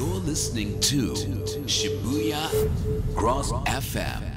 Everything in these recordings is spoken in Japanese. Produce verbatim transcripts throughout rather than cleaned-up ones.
You're listening to Shibuya Cross エフエム.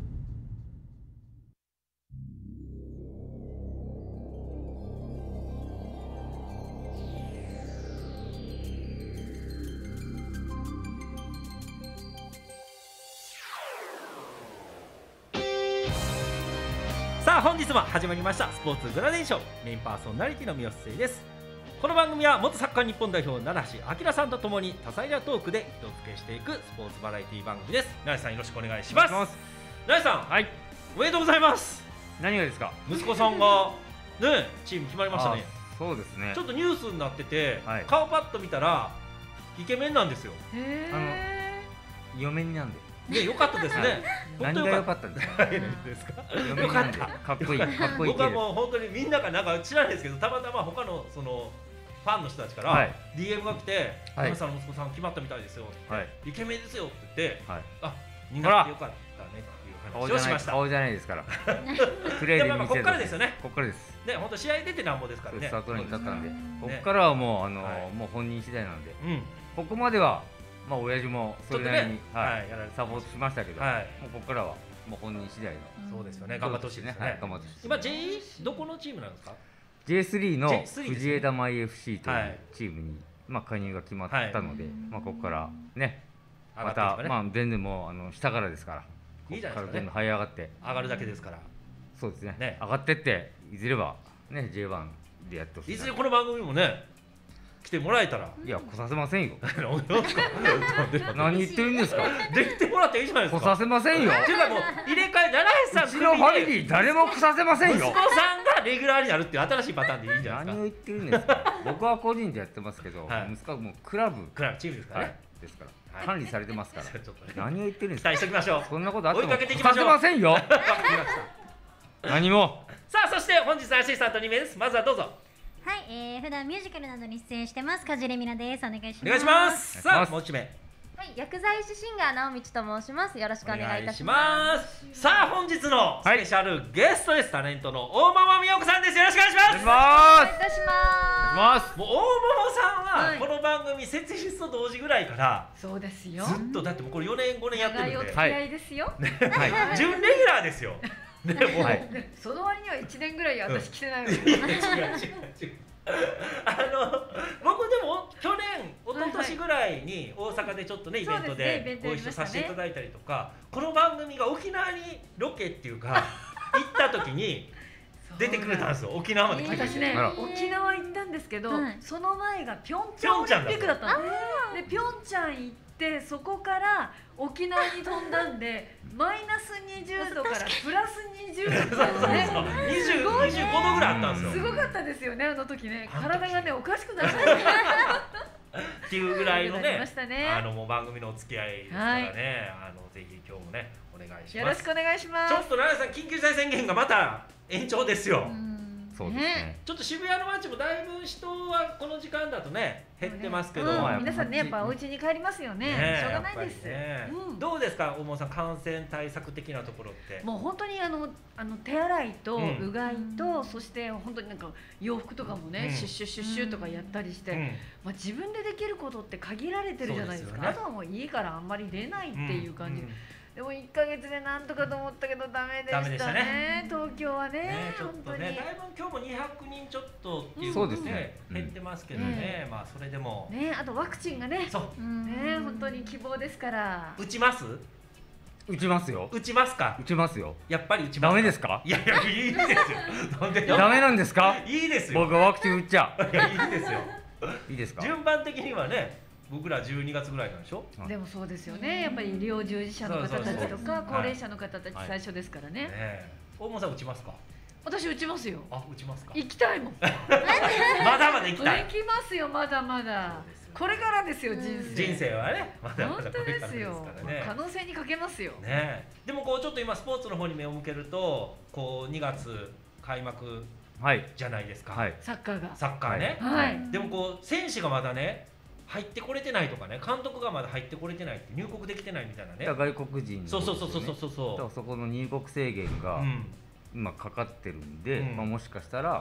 さあ本日も始まりましたスポーツグラデーション、メインパーソナリティの三好誠です。この番組は元サッカー日本代表七橋明さんとともに多彩なトークで人付けしていくスポーツバラエティ番組です。七橋さんよろしくお願いします。七橋さん、はい、おめでとうございます。 何がですか？ 息子さんがねチーム決まりましたね。 そうですね。 ちょっとニュースになってて、はい、顔パッと見たらイケメンなんですよ。 へあの嫁になんでね、よかったですね。 何が良かったんですか？ よかった。 かっこいい、かっこいい。 僕はもう本当にみんながなんか知らないですけど、たまたま他のそのファンの人たちから ディーエム が来て、 はい、 皆さんの息子さん決まったみたいですよ。はい、イケメンですよって言って、はい、あ、になってよかったねっていう話をしました。 顔じゃないですから。プレーで見せる。 ここからですよね。 ここからです。 ね、本当試合出てなんぼですからね。 スタートに立ったんで、ここからはもうあのもう本人次第なんで、ここまでは。まあ親父もそれなりにサポートしましたけど、もうここからはもう本人次第の。 そうですよね。頑張ってほしいですね。頑張ってほしい。今 ジェイ どこのチームなんですか？ ジェイスリー の藤枝舞 エフシー というチームにまあ加入が決まったので、まあここからねまたまあ全然もうあの下からですから、 いいじゃないですかね。 どんどん這い上がって上がるだけですから。 そうですね。上がってっていずれはね ジェイワン でやってほしい。 いずれこの番組もね。来てもらえたら、 いや来させませんよ。 何言ってるんですか？ できてもらっていいじゃないですか。 来させませんよ。 っていうかもう入れ替え七橋さん、 うちのファミリー誰も来させませんよ。 息子さんがレギュラーになるっていう新しいパターンでいいんじゃないですか。 何を言ってるんですか。僕は個人でやってますけど、息子はもうクラブ、 クラブチームですからね。 ですから管理されてますから。何を言ってるんですか。期待しておきましょう。 そんなことあっても来させませんよ。何も。 さあそして本日のアシスタントに名です。まずはどうぞ。 はい、えー、普段ミュージカルなどに出演してます梶レミナです。お願いします。 お願いします。さあもう一名。 はい、薬剤師シンガー直道と申します。よろしくお願いいたします。さあ本日のスペシャルゲストです。タレントの大桃美代子さんです。よろしくお願いします。 お願いいたします。 もう大桃さんはこの番組設立と同時ぐらいからそうですよ。 ずっとだってもうこれよねんごねんやってるんで。 長いお付き合いですよ。 はい。準レギュラーですよ。 でもその割にはいちねんぐらい私来てないの。違う違う違う。 あの僕でも去年一昨年ぐらいに大阪でちょっとねイベントでご一緒させていただいたりとか、この番組が沖縄にロケっていうか行った時に出てくれたんですよ。沖縄まで来てくれて。 私ね沖縄行ったんですけど、その前がピョンチャンオリンピックだったので、ピョンチャン行ってそこから沖縄に飛んだんでマイナスにじゅうどからプラスにじゅうどですね。 にじゅうごどぐらいあったんですよ。 すごかったですよね、あの時ね。体がねおかしくなっちゃったっていうぐらいのね、あのもう番組のお付き合いですからね、あのぜひ今日もねお願いします。 よろしくお願いします。 ちょっと奈良さん緊急事態宣言がまた延長ですよ。 そうですね。 ちょっと渋谷の街もだいぶ人はこの時間だとね減ってますけど、 皆さんねやっぱお家に帰りますよね。しょうがないです。 どうですか大桃さん、感染対策的なところって。 もう本当にあのあの手洗いとうがいと、そして本当になんか洋服とかもねシュッシュッシュッシュとかやったりして、まあ自分でできることって限られてるじゃないですか。あとはもう家からあんまり出ないっていう感じ。でもいっかげつでなんとかと思ったけどダメでしたね。東京はね、 ちょっとね、だいぶ今日もにひゃくにんちょっとっていうことでね減ってますけどね、まあそれでもね、あとワクチンがね、そうね本当に希望ですから。 打ちます？ 打ちますよ。 打ちますか？ 打ちますよ。 やっぱり打ちます。 ダメですか？ いやいやいいですよ。なんで？ ダメなんですか？ いいですよ。 僕はワクチン打っちゃう。 いやいいですよ。 いいですか？ 順番的にはね。僕らじゅうにがつぐらいなんでしょ。 でもそうですよね。やっぱり医療従事者の方たちとか高齢者の方たち最初ですからね。 大桃さん打ちますか？ 私打ちますよ。 あ、打ちますか？ 行きたいもん。 まだまだ行きたい。 行きますよ、まだまだ。これからですよ、人生。 人生はね、まだまだこれからですよ。可能性にかけますよ。 ね。でもこうちょっと今スポーツの方に目を向けると、こうにがつ開幕じゃないですか。 サッカーが。 サッカーね。 はい。 でもこう選手がまだね。入ってこれてないとかね、監督がまだ入ってこれてないって入国できてないみたいなね。 外国人の、ね、 そうそうそうそうそうそう。 そこの入国制限が今かかってるんで、うん、まあもしかしたら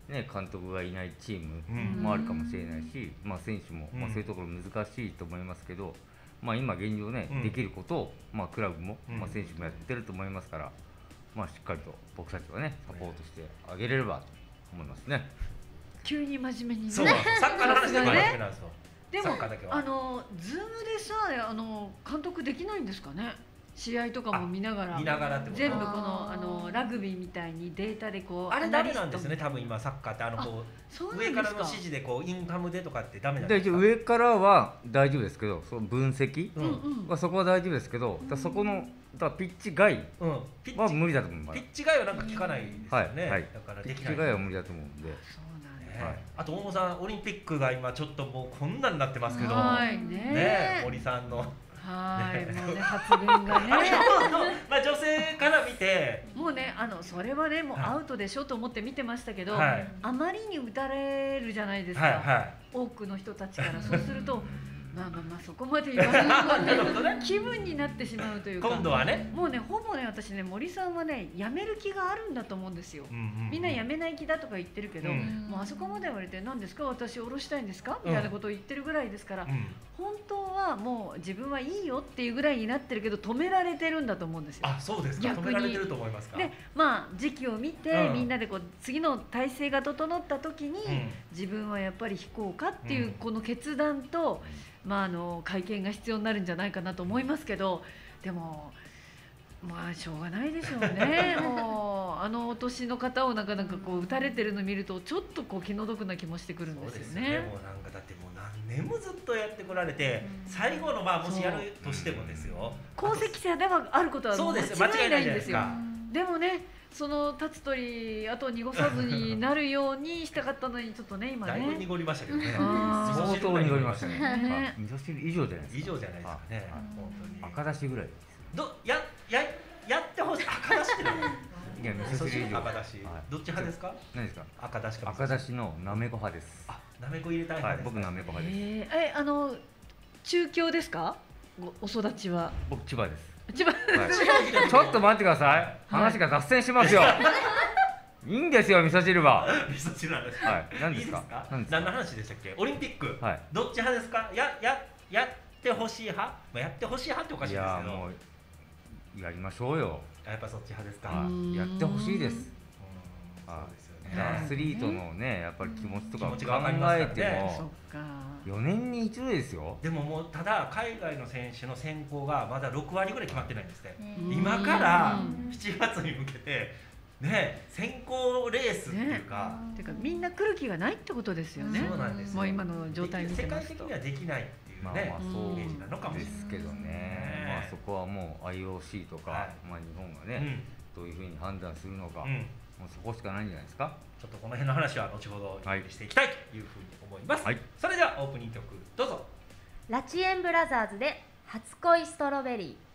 ね、監督がいないチームもあるかもしれないし、まあ、選手も、まあ、そういうところ難しいと思いますけど、まあ、今現状ね、できることを、まあ、クラブも、まあ、選手もやってると思いますから、まあ、しっかりと僕たちはねサポートしてあげれればと思いますね。 急に真面目にね。 そう、サッカーの話で真面目なんですよ。 でもあのズームでさあの監督できないんですかね。試合とかも見ながら見ながらってこと全部このあのラグビーみたいにデータでこうあれダメなんですね多分今サッカーってあのこう上からの指示でこうインカムでとかってダメなんですか。 上からは大丈夫ですけどその分析はそこは大丈夫ですけど、だそこのだピッチ外は無理だと思います。 ピッチ外はなんか聞かないですよね。だからできない。 ピッチ外は無理だと思うんで。 あと大野さんオリンピックが今ちょっともうこんなになってますけどね森さんのはいもうね発言がねまあ女性から見てもうねあのそれはねもうアウトでしょと思って見てましたけどあまりに打たれるじゃないですか多くの人たちからそうするとまあまあまあそこまで言わない気分になってしまうというか今度はねもうねほぼね私ね森さんはね辞める気があるんだと思うんですよ。みんな辞めない気だとか言ってるけど、もうあそこまで言われて何ですか私下ろしたいんですかみたいなことを言ってるぐらいですから、本当はもう自分はいいよっていうぐらいになってるけど止められてるんだと思うんですよ。 あ、そうですか。止められてると思いますか。 で、まあ時期を見てみんなでこう次の体制が整った時に自分はやっぱり引こうかっていうこの決断と。まあ、あの会見が必要になるんじゃないかなと思いますけど、でもまあしょうがないでしょうねもうあのお年の方をなかなかこう打たれてるのを見るとちょっとこう気の毒な気もしてくるんですよね。 そうですね。もうなんかだってもう何年もずっとやってこられて、うん、最後のまあもしやるとしてもですよ、 功績者ではあることは間違いないんですよ。でもねその立つ鳥あと濁さずになるようにしたかったのにちょっとね今ねだいぶ濁りましたけどね。 相当濁りましたね。味噌汁以上じゃないですか。 以上じゃないですかね。本当に赤だしぐらい。 どやややってほしい赤だしって何？ いや味噌汁以上。 赤だし。どっち派ですか？ 何ですか？ 赤だしか。 赤だしのなめこ派です。 あ、なめこ入れたい派です。 僕なめこ派です。 えあの中京ですか？お育ちは。 僕千葉です。 千葉、 はい、ちょっと待ってください。話が脱線しますよ。いいんですよ味噌汁は。 味噌汁なんですか。 はい。何ですか。 何の話でしたっけ。オリンピック。はい。どっち派ですか。やややってほしい派。まあやってほしい派っておかしいですけど。いやもうやりましょうよ。 やっぱそっち派ですか。 やってほしいです。 そうですよね。 アスリートのねやっぱり気持ちとか考えても。よねんに一度ですよ。 でももうただ海外の選手の選考がまだろくわりぐらい決まってないんですね。今からしちがつに向けてね選考レースっていうか、 てかみんな来る気がないってことですよね。 そうなんです。 もう今の状態見てますと世界的にはできないっていうねイメージなのかもしれないですけどね。まあそこはもう アイオーシー とかまあ日本がねどういうふうに判断するのか。もうそこしかないんじゃないですか。 ちょっとこの辺の話は後ほどしていきたいというふうに思います。はい、それではオープニング曲どうぞ。 ラチエンブラザーズで初恋ストロベリー。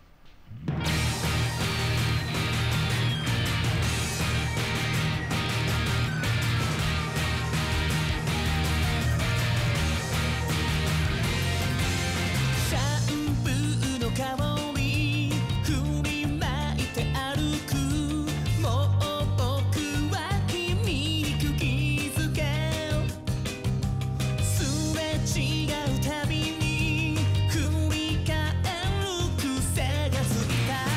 違うたびに振り返る癖がついた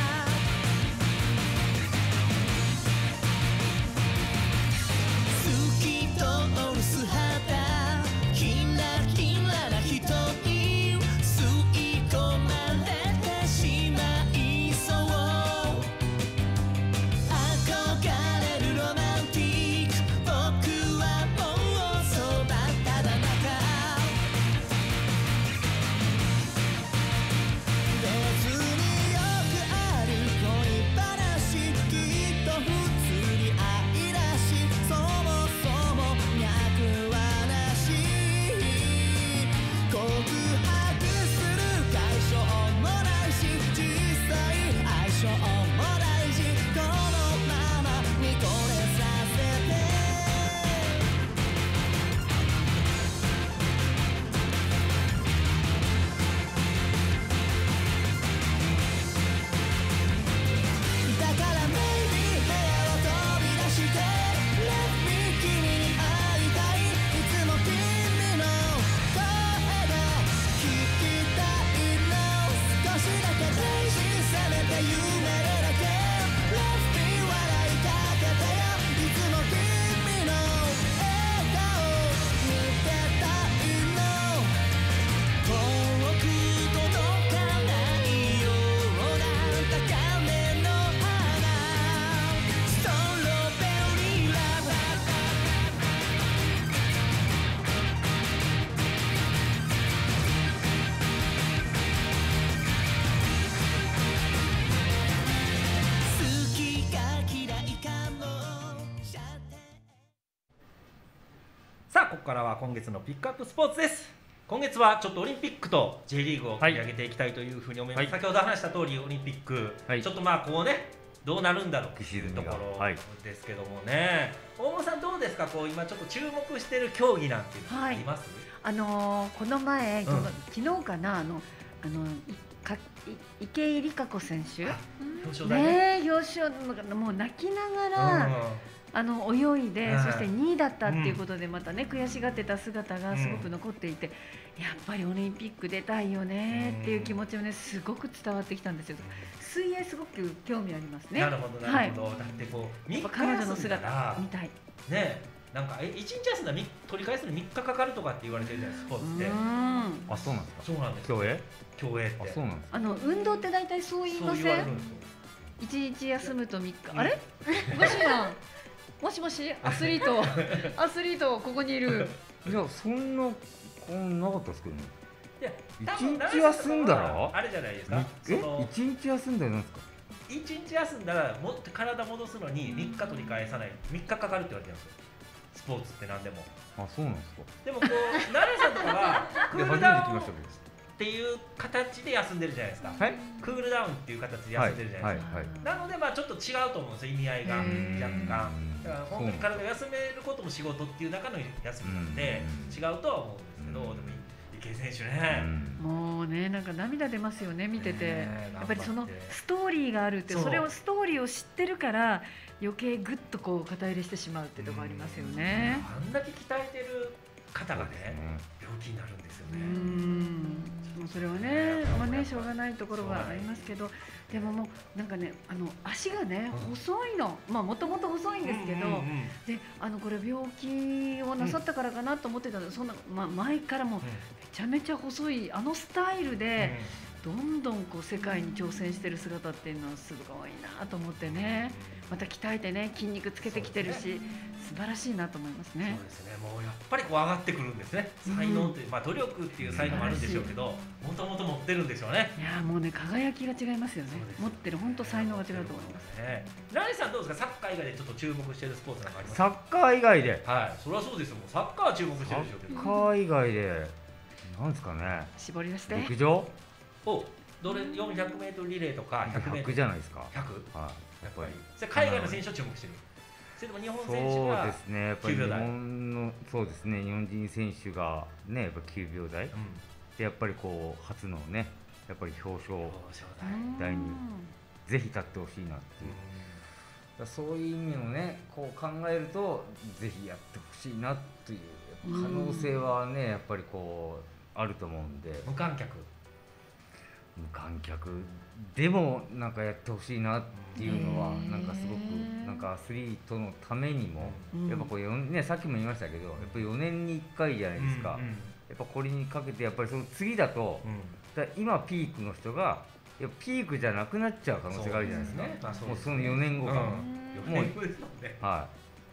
ここからは今月のピックアップスポーツです。今月はちょっとオリンピックと J リーグを取り上げていきたいというふうに思います、はい、先ほど話した通りオリンピック、はい、ちょっとまあこうねどうなるんだろうというところですけどもね、はい、大野さんどうですか、こう今ちょっと注目している競技なんていうのあります？ はい、あのー、この前、うん、昨日かなあのあのか池江璃花子選手、 表彰台ね、 ね、表彰もう泣きながら、うん、あの泳いで、うん、そしてにいだったっていうことでまたね、うん、悔しがってた姿がすごく残っていて、うん、やっぱりオリンピック出たいよねっていう気持ちをねすごく伝わってきたんですよ。水泳すごく興味ありますね。 なるほどなるほど、はい、だってこうみっか彼女の姿見たいね。なんかえいちにち休んだら取り返すのみっかかかるとかって言われてるじゃないですか、スポーツって。 あ、そうなんですか。 そうなんです。 競泳競泳って。 あ、そうなんですか。 あの運動って大体そう言いません？いちにち休むとみっか、あれおかしいな。もしもしアスリートアスリートここにいる。 いや、そんなこんなかったですけどね。 いや、 一日休んだらあれじゃないですか。 え、一日休んだらなんですか。 一日休んだらもっと体戻すのにみっか取り返さない、みっかかかるって言われてるんですよ、スポーツって何でも。 あ、そうなんですか。 でもこうナレさんとかはクールダウンっていう形で休んでるじゃないですか、はい、クールダウンっていう形で休んでるじゃないですか、はいはいはい、なのでまあちょっと違うと思うんですよ、意味合いが若干。だから本当に体を休めることも仕事っていう中の休みなんで違うとは思うんですけど、でも池江選手ね、 もうね、なんか涙出ますよね、見てて。やっぱりそのストーリーがあるって、それをストーリーを知ってるから余計ぐっとこう肩入れしてしまうってところありますよね。 あんだけ鍛えてる方がね、病気になるんですよね。うん、それはね、まあね、しょうがないところがありますけど、でももうなんかね、あの足がね、細いの、まあもともと細いんですけど、で、あのこれ病気をなさったからかなと思ってたので、そんなまあ前からもめちゃめちゃ細いあのスタイルで。どんどんこう世界に挑戦してる姿っていうのはすごいなと思ってね、また鍛えてね筋肉つけてきてるし、素晴らしいなと思いますね。 そうですね、もうやっぱりこう上がってくるんですね、才能って、まあ努力っていう才能もあるんでしょうけど、もともと持ってるんでしょうね。 いやもうね、輝きが違いますよね。持ってる本当才能が違うと思います。 ラリさんどうですか、サッカー以外でちょっと注目しているスポーツなんかありますか？サッカー以外で、 はい、それはそうですよ、もうサッカーは注目してるでしょうけど。 サッカー以外でなんですかね。 絞り出して。 陸上？ お、どれよんひゃくメートルリレーとかひゃくメートルじゃないですか。 ひゃく？ はい。 やっぱり。それ海外の選手を注目してる。それとも日本選手がそうですね。やっぱり日本のそうですね。日本人選手がねやっぱきゅうびょう台、うん、でやっぱりこう初のねやっぱり表彰台にぜひ立ってほしいなっていう。だそういう意味をねこう考えるとぜひやってほしいなという可能性はねやっぱりこうあると思うんで。 無観客。 無観客でもなんかやってほしいなっていうのはなんかすごくなんかアスリートのためにもやっぱこうよね、さっきも言いましたけどやっぱよねんにいっかいじゃないですか。やっぱこれにかけてやっぱりその次だとだ今ピークの人がいやピークじゃなくなっちゃう可能性があるじゃないですか。もうそのよねんごかも。もうはい。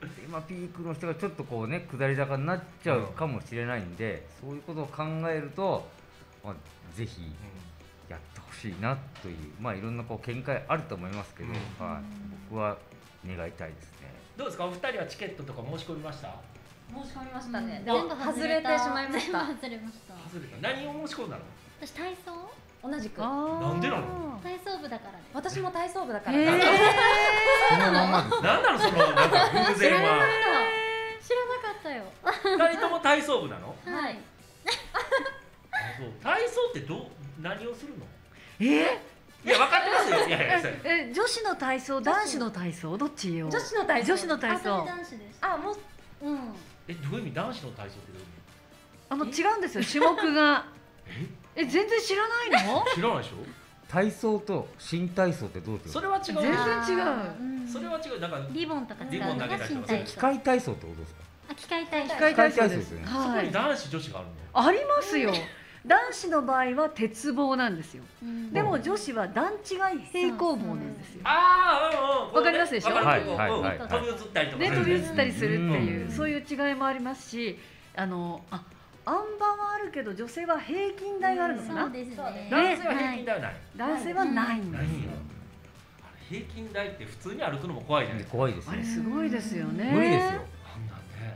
今ピークの人がちょっとこうね下り坂になっちゃうかもしれないんで、そういうことを考えるとまあぜひ。やってほしいなという、まあいろんなこう見解あると思いますけど、うんはい、僕は願いたいですね。 どうですか、お二人はチケットとか申し込みました？ 申し込みましたね。全部外れてしまいました。外れました。 外れた。何を申し込んだの？ 私体操？ 同じく。 なんでなの？ 体操部だからね。 私も体操部だから。 そのままです。 なんなのそのなんか偶然は。 知らなかったよ。 二人とも体操部なの？ はい。 体操ってどう何をするの？ えー、 いや分かってますよ。いやいやえ女子の体操、男子の体操どっちよ？ 女子の体操。 女子の体操。 男子です。 あもううん。 えどういう意味男子の体操ってどういう意味？ あの違うんですよ種目が。ええ全然知らないの？ 知らないでしょ？ 体操と新体操ってどう違う？ それは違う。 全然違う。 それは違う。なんかリボンとかリボン投げたりとか。 機械体操ってことですか？ あ機械体操。 機械体操ですね。 そこに男子女子があるの？ありますよ。男子の場合は鉄棒なんですよ。でも女子は段違い平行棒なんですよ。 ああ、 わかりますでしょ？ はいはいはい。飛び移ったりとかね、飛び移ったりするっていうそういう違いもありますし、あのああん馬はあるけど女性は平均台があるのかな？ そうですね。 男性は平均台はない。 男性はないんですよ。 平均台って普通に歩くのも怖いじゃないですか。 怖いですね。 あれすごいですよね。 無理ですよ。 あんなんね。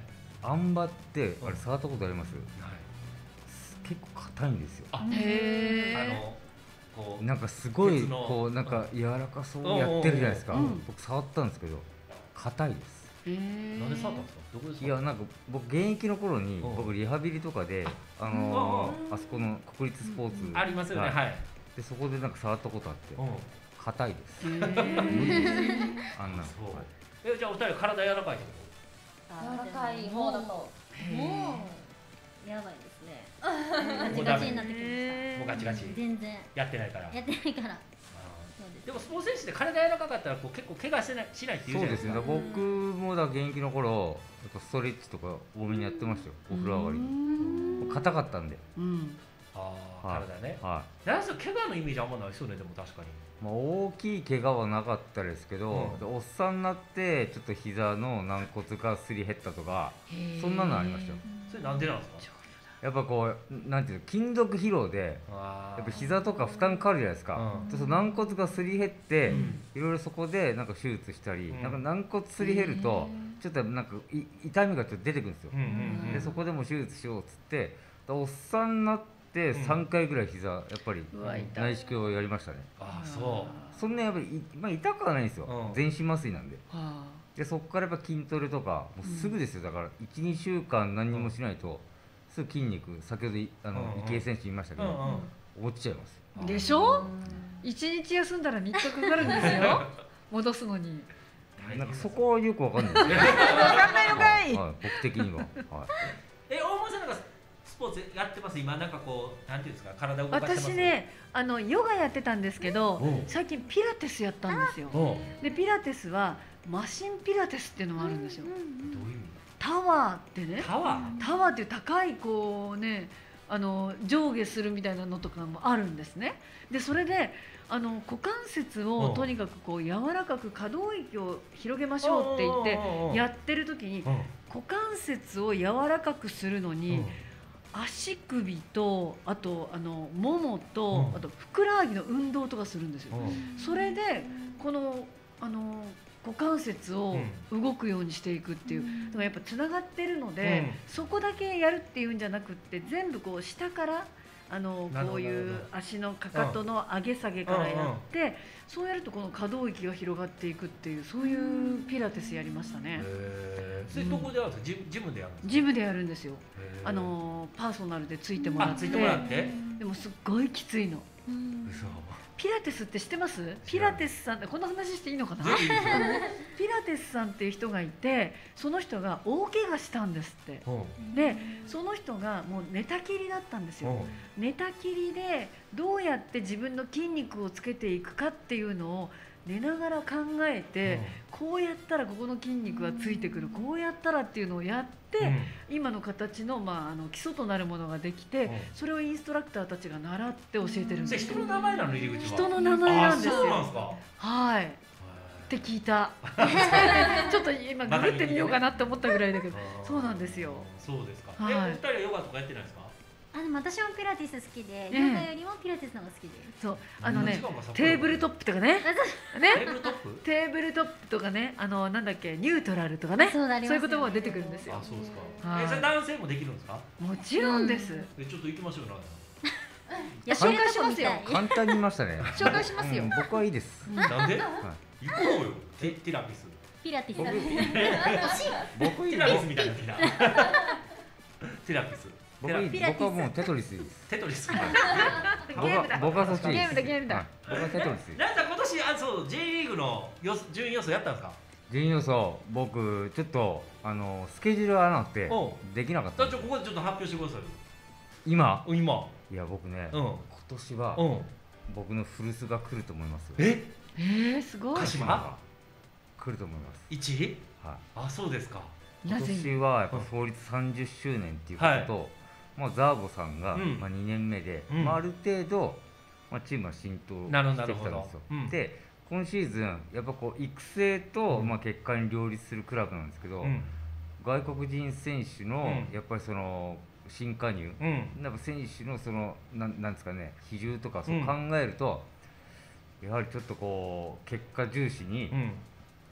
あん馬ってあれ触ったことあります？結構硬いんですよ。 あ、 へーあのこうなんかすごい鉄のこうなんか柔らかそうやってるじゃないですか。 うん僕触ったんですけど硬いです。 へーなんで触ったんですか？どこで触った？ いやなんか僕現役の頃にうん僕リハビリとかであのーあそこの国立スポーツありますよね。 はいはい。 でそこでなんか触ったことあってうん。 硬いです。 へ無理ですーあんなの。 そうはい。 え、じゃあお二人体柔らかいってこ柔らかい方だともうやばいですね。ガチガチになってきましと？もうガチガチた。全然やってないから。 やってないから。 あそうです。 ーでもスポーツ選手って体柔らかかったらこう結構怪我しないしないって言うそうですね。 じゃないですか。 僕もだから現役の頃やっぱストレッチとか多めにやってましたよ。お風呂上がりに。硬かったんで。 うんああ、 はい体ね。 はなんせ怪我のイメージあんまないですよね。でも確かに。 い。まあ大きい怪我はなかったですけど、 うんでおっさんになってちょっと膝の軟骨がすり減ったとか、 へーそんなのありましたよ。 それなんでなんですか？ やっぱこうなんていうの筋力疲労であやっぱ膝とか負担かかるじゃないですか。 うんでその軟骨がすり減って、 うんいろいろそこでなんか手術したり、 うんなんか軟骨すり減るとちょっとなんかい痛みがちょっと出てくるんですよ。 うんうんうん。 でそこでも手術しようっつっておっさんになってさんかいぐらい膝やっぱりうわ痛い内視鏡をやりましたね。 ああ、そそんなやっぱりい、まあ、痛くはないんですよ、 うん全身麻酔なんで。 はでそこからやっぱ筋トレとかもうすぐですよ。だからいちにしゅうかん何にもしないとすぐ筋肉、先ほどいあの、 うんうん池江選手言いましたけう。うど、 んうん。 落ちちゃいますよ。 あでしょ一日休んだらみっかかかるんですよ戻すのになんかそこはよくわかんないですね。 分かんないのかいはい、僕的には、はい、 え、大森さんなんかスポーツやってます？今なんかこうなんていうんですか、体を動かしてます？ 私。ねあのヨガやってたんですけどうん最近ピラティスやったんですようん。 でピラティスはマシンピラティスっていうのもあるんですよどういう意味？ タワーってねタワー。 タワーっていう高いこうねあの上下するみたいなのとかもあるんですねでそれであの股関節をうんとにかくこう柔らかく可動域を広げましょうって言ってやってる時にうん。 股関節を柔らかくするのに、足首とあとあのももと、 うんあとふくらはぎの運動とかするんですよ。 うん。 それでこのあの股関節を動くようにしていくっていう、だからやっぱつながってるので、そこだけやるっていうんじゃなくって全部こう下からあのなるほどこういう足のかかとの上げ下げからやって、そうやるとこの可動域が広がっていくっていうそういうピラティスやりましたね。 へえ。それどこでやるんですか？ジムジムでやるんですか？ ジムでやるんですよ。 へーあのパーソナルでついてもらあ、 ってついてもらって。 でもすっごいきついの。 嘘。 ピラティスって知ってます？ピラティスさんってこんな話していいのかな？ ぜひ。 ピラティスさんっていう人がいて、その人が大怪我したんですって。 うん。 で、その人がもう寝たきりだったんですよ。寝たきりでどうやって自分の筋肉をつけていくかっていうのを寝ながら考えて、こうやったらここの筋肉がついてくる、こうやったらっていうのをやって、今の形の、まあ、あの基礎となるものができて、 うんそれをインストラクターたちが習って教えてるんそれです人の名前なの？入り口は。 人の名前なんですあ、そうなんでよすか。 はいって聞いたちょっと今ググってみようかなって思ったぐらいだけどあーそうなんですよ。 そうですか。 はいえ、お二人はヨガとかやってないですか？ あでも私もピラティス好きで、 うんヨガよりもピラティスの方が好きです。 そうあのね何が違うんかさテーブルトップとかねテねーブルトップ？ テーブルトップとかねあのなんだっけニュートラルとかねそうだありますよねいう言葉が出てくるんですよあ、。そうですか。 はいえ、それ男性もできるんですか？ もちろんです。 え、ちょっと行きましょうよ。 いや紹介しますよ。 簡単に言いましたね。 紹介しますようん僕はいいです。 なんで？ は行こうよ。テティラピス。 ピラティス。 僕欲しいわ。 い、僕いいティラピスみたいなティラ。ティラピス。 僕はいいピラティス僕はもうテトリスです。 テトリス。 ゲームだ僕は僕はそっちです。 ゲームだゲームだはい僕はテトリスです。 なんだ今年あそう J リーグのよ順位予想やったんですか？ 順位予想僕ちょっとあのスケジュールがなくておうできなかったんです。 じゃあここでちょっと発表してくださいよ。 今今。 いや僕ね、 うん今年はうん。 僕の古巣が来ると思いますよ。 え？ えー、すごい鹿。島？ 来ると思います。 一位？ はい。 あ、そうですか。 今なぜ年はやっぱ創立さんじゅっしゅうねんっていうことと、まあ、ザーボさんが、 うんまあ、にねんめで、 うんまあ、ある程度、まあ、チームは浸透なるほどしてきたんですよ。 なるほどうんで今シーズンやっぱこう育成と、 うんまあ、結果に両立するクラブなんですけど、 うん。 外国人選手の、 うんやっぱりその新加入、 うん。 なんか選手のそのなんなんですかね比重とかそううん考えると、やはりちょっとこう結果重視に、 うん。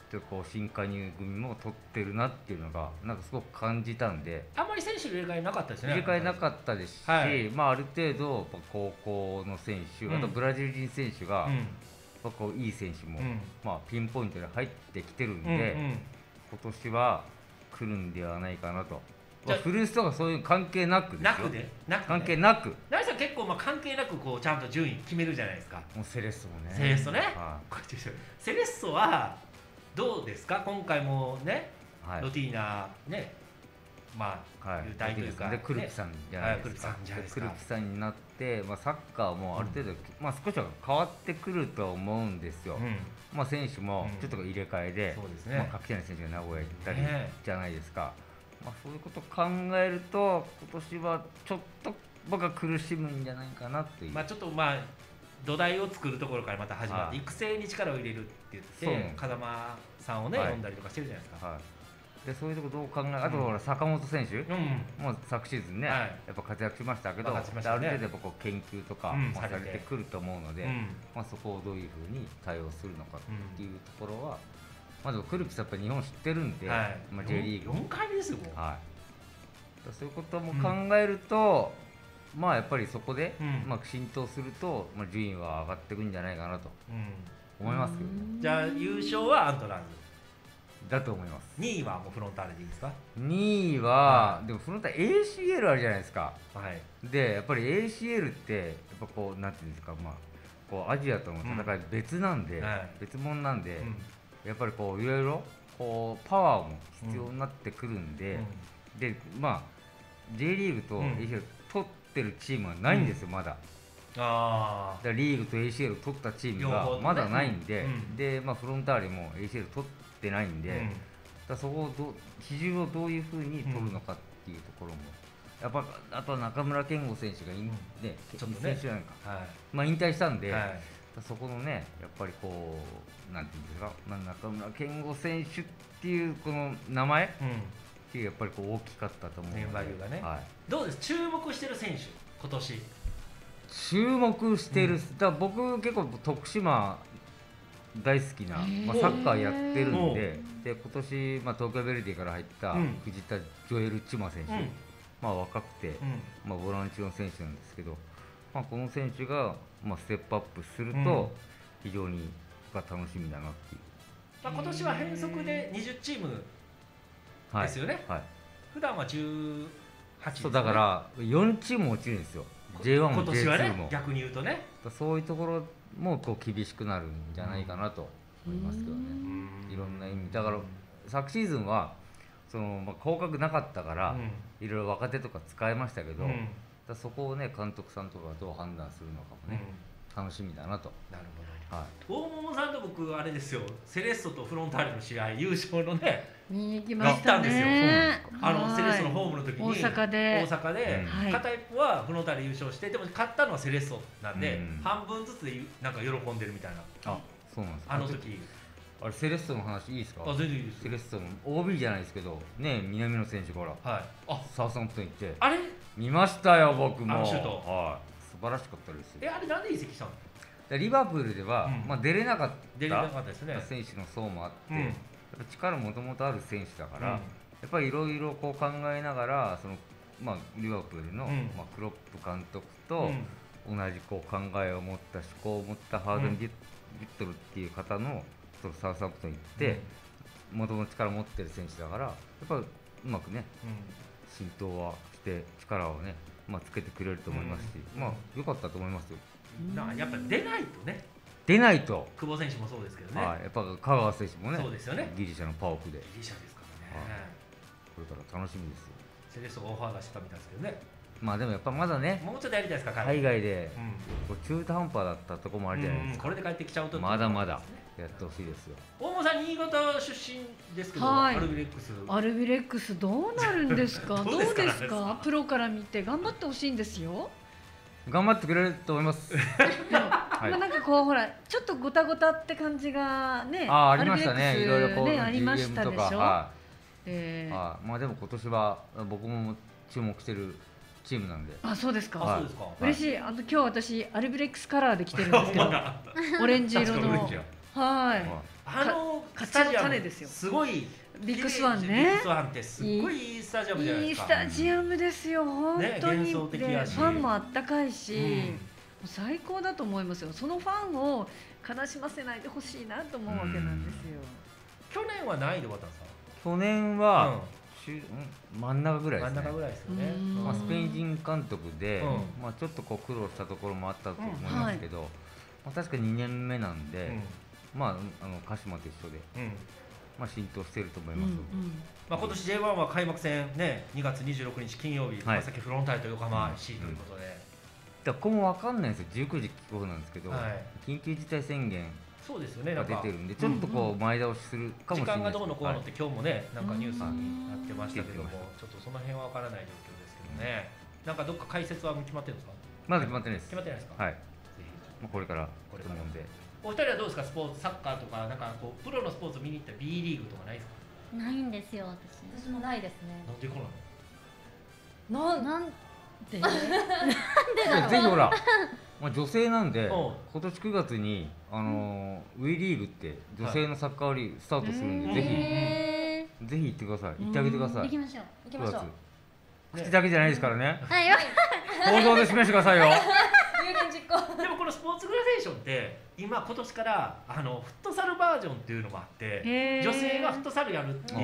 でこう新加入組も取ってるなっていうのがなんかすごく感じたんで、 あんまり選手入れ替えなかったですね。 入れ替えなかったですし、 はい、 まあ、ある程度やっぱ高校の選手、うん、あとブラジル人選手が、うん、やっぱこういい選手も、うん、まあ、ピンポイントで入ってきてるんで、うんうん、今年は来るんではないかなと。まあ、フルーツとかそういう関係なくですよ。 なくでなく、ね、 関係なく成さん結構まあ関係なくこうちゃんと順位決めるじゃないですか。 もうセレッソもねセレッソね、はあ、セレッソはどうですか今回もね、はい、ロティーナね、まあ、はい、優待というか、 でクルピさんじゃないですか。クルピさんになって、まあ、サッカーもある程度、うん、まあ、少しは変わってくると思うんですよ、うん、まあ、選手もちょっと入れ替えで、うん、まあ、垣谷選手が名古屋に行ったりじゃないですか、ね、まあ、そういうことを考えると今年はちょっと僕は苦しむんじゃないかなという、 まあ、ちょっとまあ土台を作るところからまた始まって、はい、育成に力を入れるって言って風間さんをね、はい、呼んだりとかしてるじゃないですか、はい、でそういうところどう考え、あとほら坂本選手、うん、もう昨シーズンね、はい、やっぱ活躍しましたけど、ね、ある程度やっぱこう研究とか、うん、されてくると思うので、うん、まあ、そこをどういうふうに対応するのかっていうところは、まずクルピスやっぱり日本知ってるんで、はい、まあ、J リーグよんかいめですよ、もう、 はい、そういうことも考えると、うん、まあやっぱりそこで、うん、まあ、浸透すると、まあ、順位は上がっていくんじゃないかなと思いますけどね、 うん、じゃあ優勝はアントラーズだと思います。 にいはもうフロンターレでいいですか。 にいは、はい、でもフロンターレ エーシーエル あるじゃないですか、はい、でやっぱり エーシーエル ってやっぱこうなんていうんですか、まあ、こうアジアとの戦い別なんで、うん、はい、別物なんで、うん、やっぱりこういろいろこうパワーも必要になってくるんで、うん、でまあ J リーグと エーシーエル 取ってるチームはないんですよ、うん、まだ。あだリーグと エーシーエル 取ったチームがまだないんで、ね、うん、でまあ、フロンターレも エーシーエル 取ってないんで、うん、だそこをど比重をどういうふうに取るのかっていうところも、やっぱあとは中村健吾選手が、うん、ね、ちょっとね、選手なんか、はい、まあ、引退したんで、はい、そこのねやっぱりこうなんていうんですか、まあ、中村健吾選手っていうこの名前、うん、っていうやっぱりこう大きかったと思うので、 ネームバリューがね、はい、どうです注目してる選手今年注目してる、うん、だ僕結構徳島大好きな、まあ、サッカーやってるんで、で今年、まあ、東京ヴェルディから入った藤田ジョエル・チュマ選手、うん、まあ、若くて、うん、まあ、ボランチの選手なんですけど、まあ、この選手が、まあ、ステップアップすると非常にが楽しみだなっていう、 まあ、今年は変則でにじゅうチームですよね、はいはい、普段はじゅうはちです、ね、 そうだからよんチーム落ちるんですよ、 ジェイワン も ジェイツー も、 今年はね、逆に言うとね、 そういうところもこう厳しくなるんじゃないかなと思いますけどね、いろんな意味だから昨シーズンはその、まあ、降格なかったから、うん、いろいろ若手とか使えましたけど、うん、だそこをね監督さんとかがどう判断するのかもね、うん、楽しみだなと。 なるほど、はい、大桃さんと僕あれですよ、セレッソとフロンターレの試合優勝のね見に行きましたね。 あのセレッソのホームの時に大阪で大阪で、うん、片一方はフロンターレ優勝して、でも勝ったのはセレッソなんで、うん、半分ずつでなんか喜んでるみたいな。 あ、そうなんですか。 あの時あれセレッソの話いいですか。 あ、全然いいです。 セレッソの オービー じゃないですけどね、南野選手から、はい、あサウサンプトン行ってあれ見ましたよ僕も。 あのシュート、 はい、素晴らしかったですよ。 え、あれなんで移籍したの。 リバプールでは、うん、まあ、出れなかった出れなかったですね、 選手の層もあって、うん、やっぱ力もともとある選手だから、うん、やっぱりいろいろこう考えながらその、まあ、リバプールの、うん、まあ、クロップ監督と同じこう考えを持った思考を持ったハードン・ビュットルっていう方のそのサウサンプトンに行ってもともと力を持ってる選手だから、やっぱりうまくね、うん、浸透はして力をね、まあ、つけてくれると思いますし、うん、まあ良かったと思いますよ。 なやっぱ出ないとね、 出ないと久保選手もそうですけどね、 はい、やっぱ香川選手もね、 そうですよね、 ギリシャのパオクでギリシャですからね、はい、 これから楽しみですよ。 セレッソがオファー出したみたいですけどね、 まあでもやっぱまだね、 もうちょっとやりたいですか、 海外で、うん、こう中途半端だったところもあるじゃないですか、 うんうん、これで帰ってきちゃうと、 まだまだやってほしいですよ。 大野さん新潟出身ですけど、はい、アルビレックスアルビレックスどうなるんですかどうですか、ですかプロから見て頑張ってほしいんですよ。 頑張ってくれると思います。 はい、まあなんかこうほらちょっとごたごたって感じがね、 あありましたね、いろいろこう、 ね、ありましたでしょ。 はい、えー、あまあでも今年は僕も注目してるチームなんで。 あ、そうですか。 はい、そうですか。 嬉しい。あの今日私アルビレックスカラーで着てるんですけど、オレンジ色の。はい。 あの勝ちの種ですよ。 すごいビッグスワンね。 ビッグスワンってすっごいいいスタジアムじゃないいいですか。 スタジアムですよ本当に。 ね、幻想的やしでファンもあったかいし、 うん、 もう最高だと思いますよ。そのファンを悲しませないでほしいなと思うわけなんですよ。 去年はないで渡さん。 去年は、 うん中真ん中ぐらいですね。 真ん中ぐらいですよね。 まあ、スペイン人監督で、 うんまあ、ちょっとこう苦労したところもあったと思いますけど、うんはい、まあ、確かにねんめなんで、うん、まあ、あの鹿島と一緒で、うん、まあ、浸透していると思います。うんうん、 まあ、今年 ジェイワン は開幕戦、ね、にがつにじゅうろくにち金曜日、はい、さっきフロンターレと横浜 シー ということで、 だからここも分かんないんですよ、じゅうくじキックオフなんですけど、はい、緊急事態宣言そうですよね、 が出てるんで、ちょっとこう前倒しするかもしれない。 時間がどうのこうのって、今日もね、なんかニュースになってましたけども、ちょっとその辺は分からない状況ですけどね、なんかどっか解説は決まってるんですか？ まだ決まってないです。 決まってないですか？ はい。ぜひ、これからと思うんで。 お二人はどうですか、スポーツ、サッカーとか、なんかこうプロのスポーツを見に行った B リーグとかないですか？ ないんですよ、私。 私もないですね。 なんでこうなの？なん、なんで？ なんでだろう。ぜひほら。まあ女性なんで、今年くがつにあのウィリーグって女性のサッカーリーグスタートするんで、ぜひぜひ行ってください。行ってあげてください。 行きましょう。 行きましょう。 口だけじゃないですからね。 はい。 行動で示してくださいよ。 有言実行。 でもこのスポーツグラデーションって今今年からあのフットサルバージョンっていうのもあって、女性がフットサルやるっていう、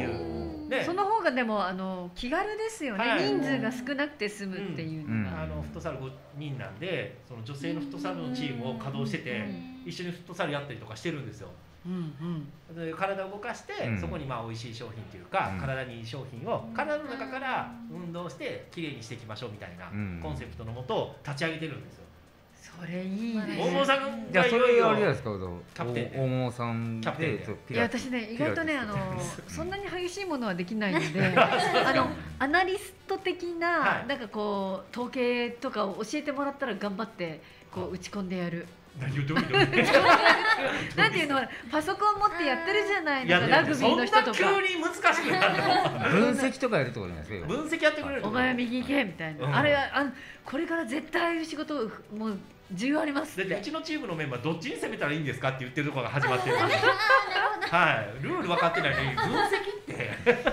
ね、その方がでもあの気軽ですよね、はい、人数が少なくて済むっていうのが、 うん、あのフットサルごにんなんで、その女性のフットサルのチームを稼働してて、一緒にフットサルやったりとかしてるんですよ。うんうん、で体を動かして、うん、そこにまあ美味しい商品というか、うん、体にいい商品を体の中から運動してきれいにしていきましょうみたいなコンセプトのもと立ち上げてるんですよ。 それいいね。 大桃さんがじゃあそれあれですか、 キャプテン大桃さんで。 いや私ね、意外とね、あのそんなに激しいものはできないので、あのアナリスト的な、はい、なんかこう統計とかを教えてもらったら頑張ってこう打ち込んでやる。 何をどういうの？なんていうの、パソコン持ってやってるじゃないですか、ラグビーの人とか。 そんな急に難しくなるの？ 分析とかやるってことじゃないですか。 分析やってくれる。 お前は右行けみたいな。あれはあこれから絶対仕事もう重要あります。 だってうちのチームのメンバーどっちに攻めたらいいんですかって言ってるところが始まってるんですよ。はい、ルール分かってないのに分析って。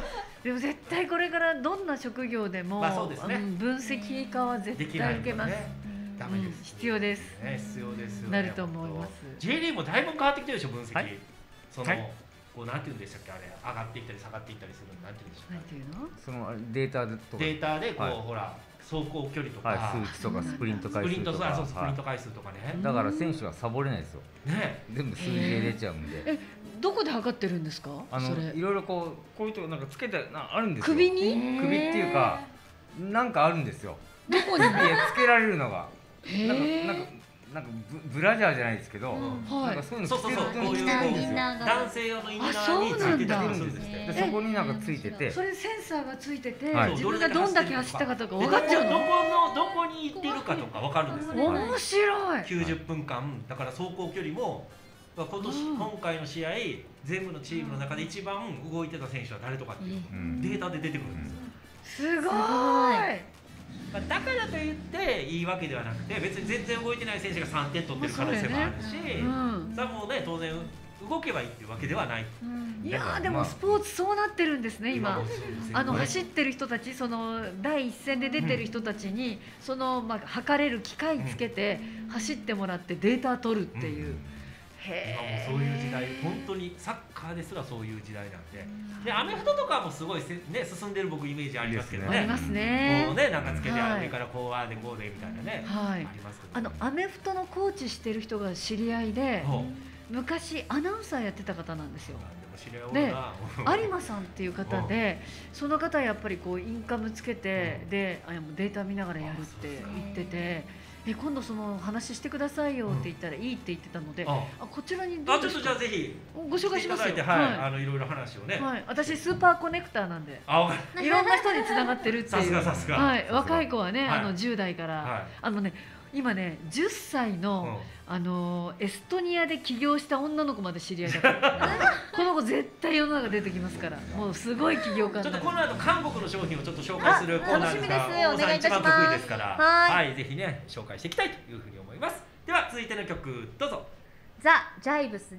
でも絶対これからどんな職業でも、 まあそうですね、 分析家は絶対受けます。 ダメです。 必要です。 ね、必要ですよね。 なると思います。 ジェイリーグもだいぶ変わってきてるでしょ、分析。そのこうなんていうんでしたっけ、あれ上がっていったり下がっていったりするのなんていうんでしょう。 なんていうの？ そのデータでとか。 データでこうほら走行距離とか、 数値とかスプリント回数とか。 そうスプリント回数とかね。 だから選手はサボれないですよ。 ね。 全部数字で出ちゃうんで。 え、どこで測ってるんですか？ あのいろいろこうこういうとこなんかつけてあるんですよ。 首に？ 首っていうかなんかあるんですよ。 どこに？ つけられるのが。なんかなんかなんかブラジャーじゃないですけど、なんかそういうのつけるとこういう男性用のインナーについてたりするんですって。 でそこになんかついてて、 それセンサーがついてて、自分がどんだけ走ったかとか分かっちゃうの。 どこのどこに行っているかとか分かるんですよ。 面白い。 きゅうじゅっぷんかんだから走行距離も今年今回の試合全部のチームの中で一番動いてた選手は誰とかっていうデータで出てくるんですよ。 すごい。 だからといっていいわけではなくて、別に全然動いてない選手がさんてん取ってる可能性もあるし、それはもうね当然動けばいいっていうわけではない。 いやでもスポーツそうなってるんですね今。あの走ってる人たち、その第一線で出てる人たちにそのまあ測れる機械つけて走ってもらってデータ取るっていう。 今もそういう時代、本当にサッカーですらそういう時代なんで、でアメフトとかもすごいせ、ね、進んでる僕イメージありますけどね。 ありますね。 こうねなんかつけて上からこうあでこうでみたいなね。 はい。ありますけど。あのアメフトのコーチしてる人が知り合いで、昔アナウンサーやってた方なんですよ。で有馬さんっていう方で、その方はやっぱりこうインカムつけてでデータ見ながらやるって言ってて。え今度その話してくださいよって言ったらいいって言ってたので、あこちらにどうですか？あちょっとじゃあぜひご紹介しますよ。 はい、あのいろいろ話をね。 はい、私スーパーコネクターなんで、 あいろんな人に繋がってるっていう。 さすがさすが。 はい、若い子はね、あのじゅう代からあのね今ねじゅっさいのあのエストニアで起業した女の子まで知り合いだから。この子絶対世の中出てきますから、もうすごい起業家になる。 ちょっとこの後韓国の商品をちょっと紹介するコーナーですが、 お願いいたします。 得意ですから、はい、ぜひね紹介していきたいというふうに思います。では続いての曲どうぞ。 ザ・ジャイブスで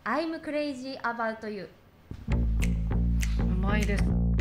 I'm Crazy About You。 うまいです。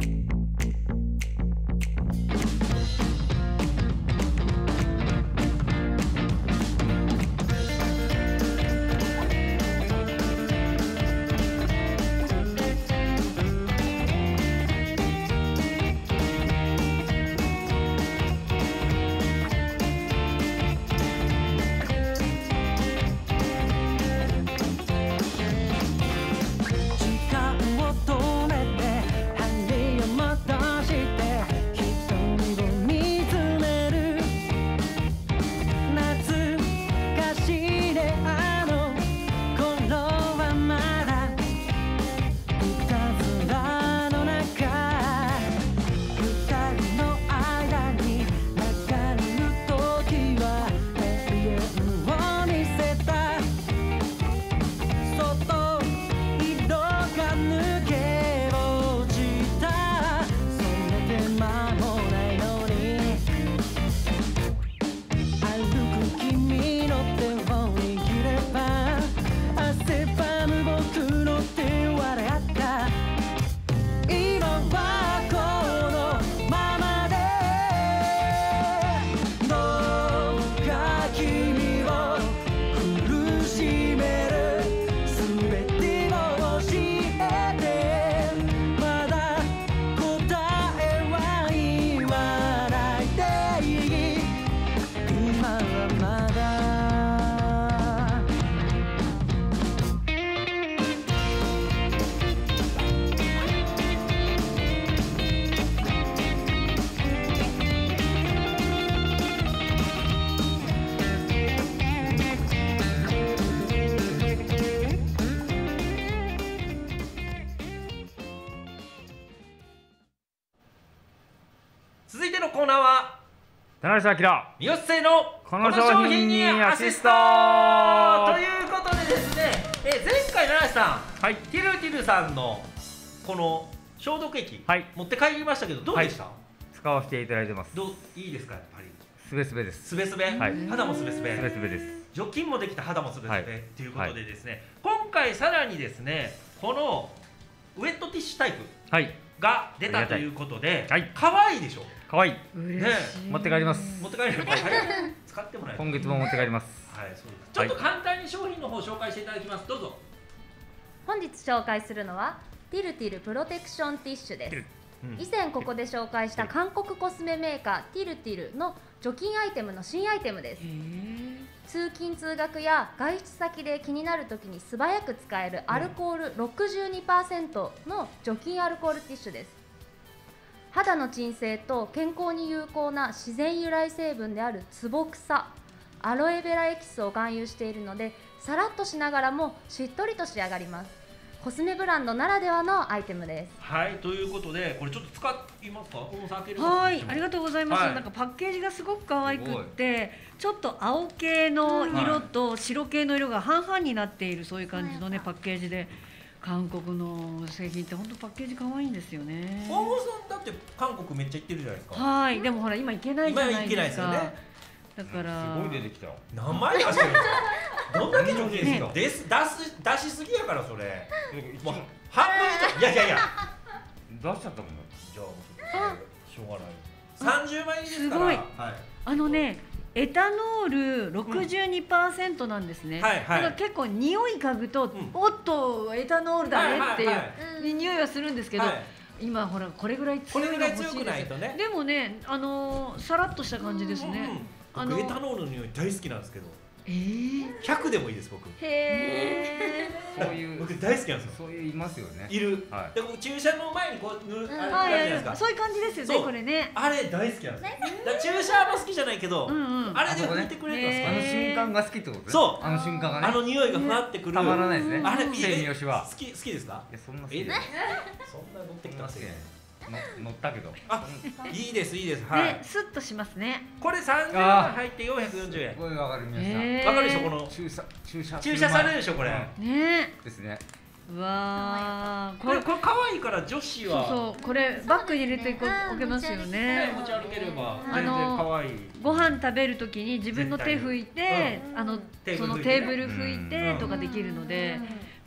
続いてのコーナーは田中明三好製のこの商品にアシストということでですね、えー前回七橋さん、 はい、 ティルティルさんのこの消毒液、 はい、 持って帰りましたけどどうでした？ はい、使わせていただいてます。 どういいですか？やっぱりすべすべです。 すべすべ、 はい、 肌もすべすべ、 すべすべです。 除菌もできた肌もすべすべ、 はい、 ということでですね、はい、今回さらにですねこのウェットティッシュタイプが出たということで、はい、可愛いでしょ？可愛い。 嬉しい。 ね、 持って帰ります。 持って帰る。使ってもらえる。 今月も持って帰ります。 はい、そうです。ちょっと簡単に商品の方を紹介していただきます。どうぞ。 本日紹介するのはティルティルプロテクションティッシュです。うん、以前ここで紹介した韓国コスメメーカーティルティルの除菌アイテムの新アイテムです。通勤通学や外出先で気になるときに素早く使えるアルコール ろくじゅうにパーセント の除菌アルコールティッシュです。肌の鎮静と健康に有効な自然由来成分であるツボクサ、アロエベラエキスを含有しているのでさらっとしながらもしっとりと仕上がります。コスメブランドならではのアイテムです。 はい、ということでこれちょっと使いますか？ はい、ありがとうございます。 はい、 なんかパッケージがすごく可愛くってちょっと青系の色と白系の色が半々になっているそういう感じのねパッケージで。韓国の製品って本当パッケージ可愛いんですよね。 大野さんだって韓国めっちゃ行ってるじゃないですか。 はい、でもほら今行けないじゃないですか。 今行けないですよね。 だからすごい出てきた。 名前出してるんですか。どんだけ上手ですか。です出す出しすぎやからそれ。もう半分以上。いやいやいや。 出しちゃったもん。 じゃあしょうがない。三十枚ですから。 すごい。あのね。エタノール ろくじゅうにパーセント なんですね。だから結構匂い嗅ぐと、うん、おっとエタノールだねっていう匂いはするんですけど、はい、今ほらこれぐらい強いの欲しいですよ。ね、でもね、あのー、さらっとした感じですね。 うんうん、僕エタノールの匂い大好きなんですけど。 えー、 ひゃくでもいいです僕。 へえ。 そういう僕大好きなんですよ。 そういういますよね。 いる。はい、でも注射の前にこう塗る、あれあるじゃないですか。そういう感じですよねこれね。 あれ大好きなんですよ。だ注射も好きじゃないけど、うんうん、あれで拭いてくれるの好き。 あの瞬間が好きってことね。 そう。 あの瞬間がね。 あの匂いがふわってくる。 たまらないですね。 あれ三好は好き好きですか？ いやそんな好き。 そんな乗ってきたんですね。 乗ったけど。 あ、いいですいいです。 はい。スッとしますね。 これ三十万入って四百四十円。 すごいわかる皆さん。 わかるでしょこの注射注射注射されるでしょこれ。 ね。 ですね。 うわこれこれ可愛いから女子は。 そうそうこれバッグに入れておけますよね。 持ち歩ければ全然可愛い。 ご飯食べるときに自分の手拭いて、あのそのテーブル拭いてとかできるので。こ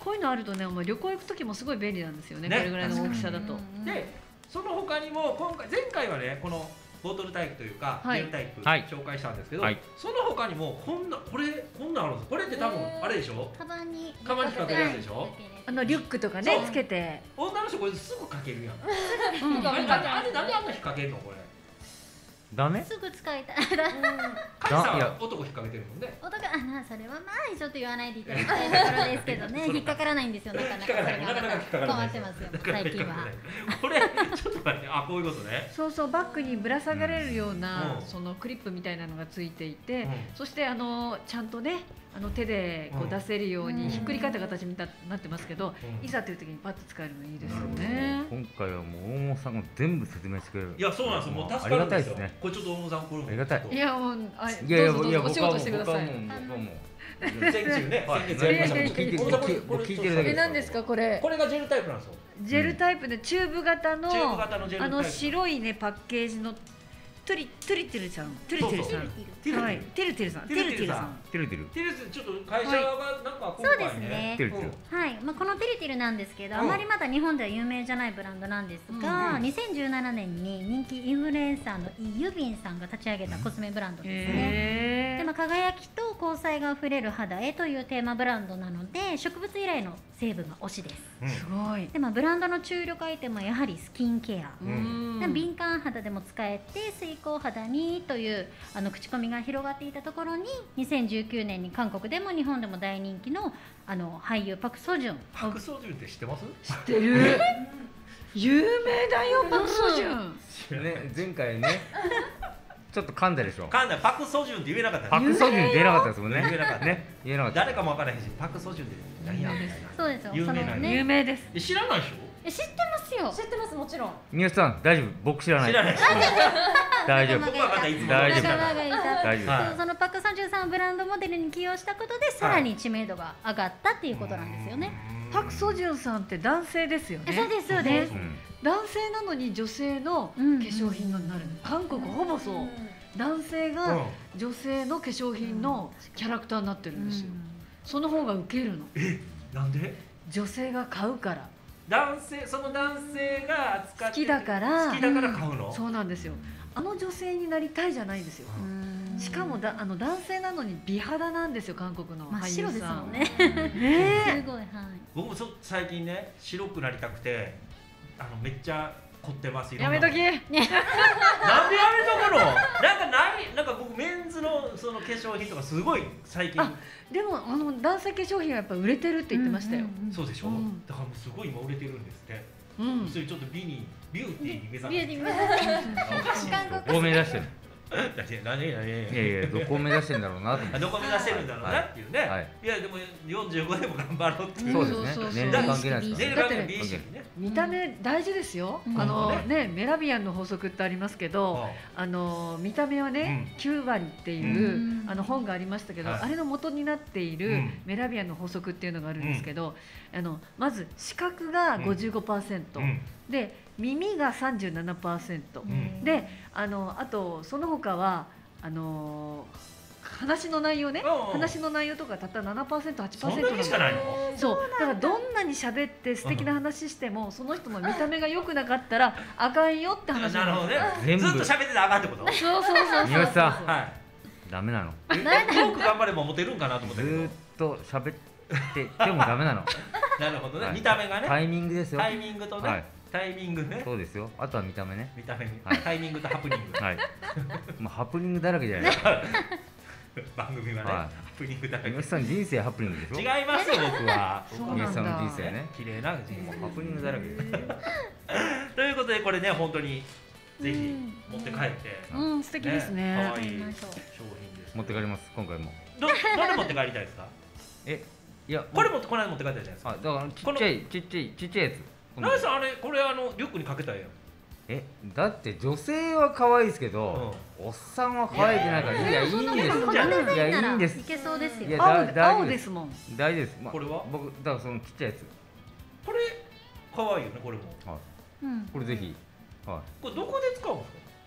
こういうのあるとね、もう旅行行く時もすごい便利なんですよね。 ねこれぐらいの大きさだと。 でその他にも今回前回はねこのボトルタイプというかはいジェルタイプはい紹介したんですけど、 はいその他にもこんなこれこんなんあるんです。これって多分あれでしょ。 カバンにカバンにかけるやつでしょ。 あのリュックとかそうねつけて。 女の人これすぐかけるやん。 うんあれなんであれなんであんな引っ掛けんのこれ。 ダメすぐ使いたいカイさんいやは男引っ掛けてるもんね。 男あなそれはまあちょっと言わないでいただきたいところですけどね引っかからないんですよなかなかそれが引っかからないなかなか引っかからない困ってますよ最近はこれちょっと待ってあこういうことね。 そうそうバッグにぶら下がれるような、 うんそのクリップみたいなのがついていて、 うんそしてあのちゃんとねあの手でこうんう出せるようにうんひっくり返った形にななってますけど、 うんいざという時にパッと使えるのいいですよね。 今回はもう大本さんが全部説明してくれる。 いやそうなんですよ。もう助ありがかるんですよ。 たいですね。 これちょっと大野さんこれもありがたいちょっいやもうあいやいやどうぞどうぞお仕事してください。 僕はもう僕はもうと先週ねはい先月やりましたいやいやいや聞いてる大野さんこれこれ聞いてるだけえ何ですかこれ？ これがジェルタイプなんですよ。 ジェルタイプでチューブ型のチューブ型のジェルタイプあの白いねパッケージのトゥリトゥリティルさんトゥリティルさんティルはいティルティルさんティルティルさんてるてるティルスちょっと会社がなんか今そうです回ねねてるてるはい、まあ、このテリティルなんですけど、 うんあまりまだ日本では有名じゃないブランドなんですが、 うんにせんじゅうななねんに人気インフルエンサーのイ・ユビンさんが立ち上げたコスメブランドですね。 へでまあ、輝きと光彩があふれる肌へというテーマブランドなので植物由来の成分が推しです。 うんすごい。 で、まあ、ブランドの注力アイテムはやはりスキンケア、 んで敏感肌でも使えて水光肌にというあの口コミが広がっていたところににせんじゅうきゅうねんに韓国でも日本でも大人気のあの俳優パク・ソジュンパクソジュンって知ってます？ 知ってる。有名だよパクソジュン。 ね前回ねちょっと噛んだでしょ。 かんないパクソジュンって言えなかったパクソジュン出なかったですもんね。 言えなかったね言えなかった。 誰かもわからへんしパクソジュンって何やみたいなそうですよ有名なのそのね有名です。 え知らないでしえ知ってますよ知ってますもちろん。 宮下さん大丈夫僕知らない。 ょ知らないでしょ大丈夫僕はまたいつも大丈夫仲間がいた大丈夫。 はいそうそのパク・ソジュンさんをブランドモデルに起用したことでさらに知名度が上がったっていうことなんですよね。 パクソジュンさんって男性ですよね。 えそうですそうです。 うん男性なのに女性の化うん粧品になる。韓国ほぼそう。男性がうん女性の化粧品のキャラクターになってるんですよ。その方がウケるの。 えなんで女性が買うから。 男性その男性が扱って好きだから好きだから買うのそうなんですよ。あの女性になりたいじゃないんですよ。 うんしかもだあの男性なのに美肌なんですよ韓国の真っ俳優白ですさん。 もんね。 ねすごいはい。 僕もちょっと最近ね白くなりたくてあのめっちゃ凝ってますえ。やめとき。 なんでやめとくのなんかないなんか僕メンズのその化粧品とかすごい最近あでもあの男性化粧品はやっぱ売れてるって言ってましたよ。 うんうんうんそうでしょ、 うんだからもうすごい今売れてるんですって、 うん。 それちょっと美にビューティーに目指ビューティー目おかしい韓どこを目指してる何何何いやいやどこを目指してんだろうなと思って。 どこ目指してるんだろうなっていうね、 はいい、やでもよんじゅうごでも頑張ろうっていうそうそうそうそうですね年齢関係ないですから年齢関係ない美意識ね見た目大事ですよ。 うんあのうんねメラビアンの法則ってありますけど、あの見た目はね、きゅうわりっていう、 うんあの本がありましたけど、 はいあれの元になっている、 うんメラビアンの法則っていうのがあるんですけど、あのまず視覚が ごじゅうごパーセント、 うんで耳が さんじゅうななパーセント、 んであのあとその他はあの話の内容ね、 うんうん話の内容とかたった ななパーセント、はちパそんーセントだけしかないのそうだからどんなに喋って素敵な話しても、その人の見た目が良くなかったらあかんよって話なるほどね全部ずっと喋ってたらあかんってことそうそうそうそう宮下さんはいダメなの。 えトーク頑張ればモテるんかなと思ったけどずーっと喋っててもダメなの。 なるほどね、 はい見た目がねタイミングですよ。 タイミングとね、 はいタイミングねそうですよ。あとは見た目ね。 見た目に、 はいタイミングとハプニングはい。もうハプニングだらけじゃないですか。 番組はね、 はいハプニングだらけ宮下さん人生ハプニングでしょ。 違いますよ僕はそうなんだ宮下さんの人生ね。 綺麗な人生ハプニングだらけです。 ということでこれね本当にぜひ持って帰って、 うん素敵ですね可愛い買いましょう商品です持って帰ります今回も。 どどれ持って帰りたいですかえいやこれもこの間持って帰ったじゃないですかあだからちっちゃいちっちゃいちっちゃいやつ。 ナイさんあれこれあのリュックにかけたらええやんえだって女性は可愛いですけど、おっさんは可愛くないからいやいいんですそんなことないいやいいんですいけそうですよ。 いやだ青大丈夫で青ですすもん。 大丈夫です、まあこれは僕だからそのちっちゃいやつ、 これ可愛いよねこれもはい、 うん。 これぜひ、はこれどこで使うんですか